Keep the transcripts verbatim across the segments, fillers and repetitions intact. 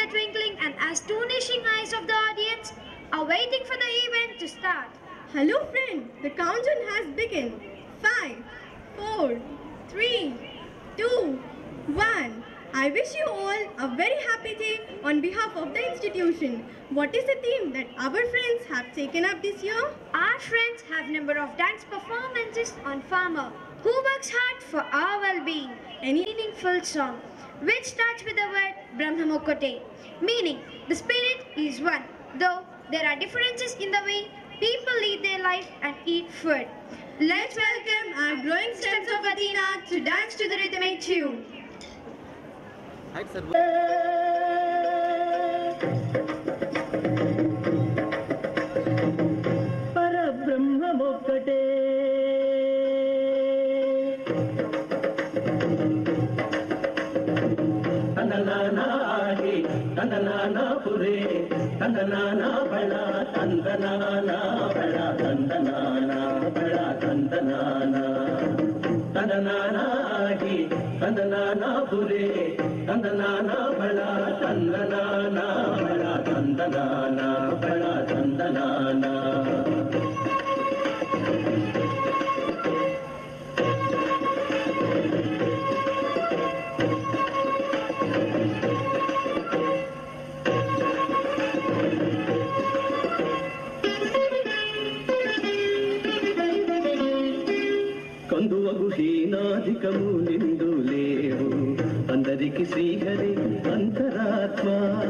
twinkling and astonishing eyes of the audience are waiting for the event to start. Hello friend, the countdown has begun. Five, four, three, two, one. I wish you all a very happy day on behalf of the institution. What is the theme that our friends have taken up this year? Our friends have a number of dance performances on Farmer, who works hard for our well-being. Any meaningful song, which starts with the word Brahmamokote, meaning the spirit is one, though there are differences in the way people lead their life and eat food. Let's welcome our growing stems of Athena to dance to the rhythmic tune. Parabrahmamokkate tandanana adi tandanana pure tandanana bala tandanana bala tandanana bala tandanana tandanana adi tandanana pure tandanana bala tandanana bala tandanana bala tandanana కందువగు హీనాధికము నిందు లేవు అందరికి శ్రీహరి అంతరాత్మ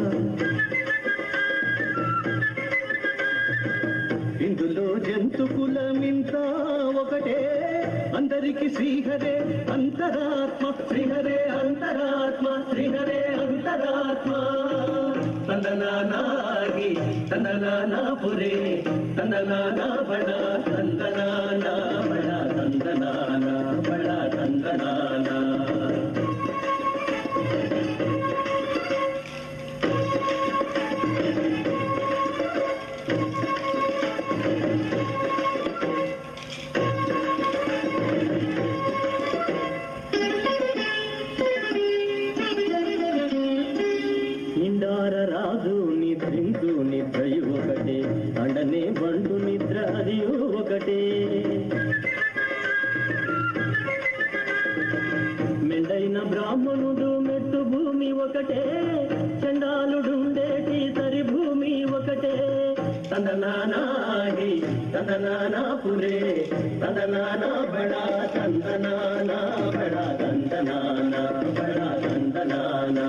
ఇందులో జంతు కులమింత ఒకటే అందరికి శ్రీహరే అంతరాత్మ శ్రీహరే అంతరాత్మ శ్రీహరే అంతరాత్మ తందనానాగి తందనానా పురే తందనానా బడా తందనానా బడా తందనానా బడా తందనానా నిండార రాజు నిద్రించు నిద్రయు ఒకటే అండనే బండు నిద్ర అది ఒకటే మెండైన బ్రాహ్మణుడు మెట్టు భూమి ఒకటే చండాలుడుండేటి సరి భూమి ఒకటే తందనానాగి తందనానా పురే తందనానా బడా తందనానా బడా తందనానా బడా తందనానా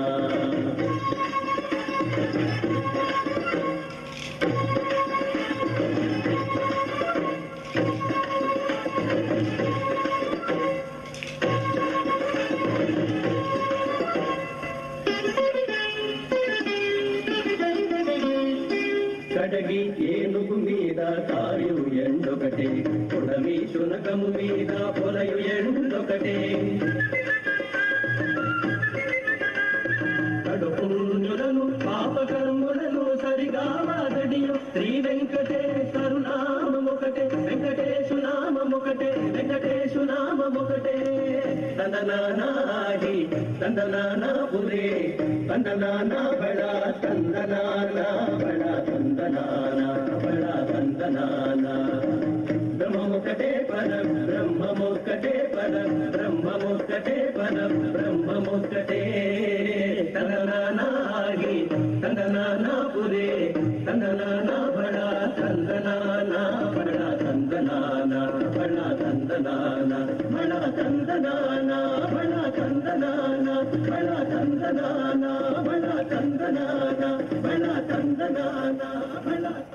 కడగి ఏనుగు మీద కాయు ఎండొకటే పొడమి శునకము మీద పొలయు ఎండొకటే కడుపుణ్యులను పాపకర్ములను సరిగా వాదడియు శ్రీ వెంకటేశ్వరు నామమొకటే వెంకటేశు నామమొకటే వెంకటేశు నామమొకటే తందనానాగి తందనానా పురే తందనానా బడా తందనానా బడా తందనానా బడా తందనానా బ్రహ్మమొకటే పరం బ్రహ్మమొకటే పరం బ్రహ్మమొకటే పరం బ్రహ్మమొకటే తందనానాగి తందనానా పురే తందనానా బడా తందనానా బడా తందనానా బడా తందనానా బడా తందనానా బడా తందనానా బడా తందనానా బడా తందనానా బడా తందనానా బడా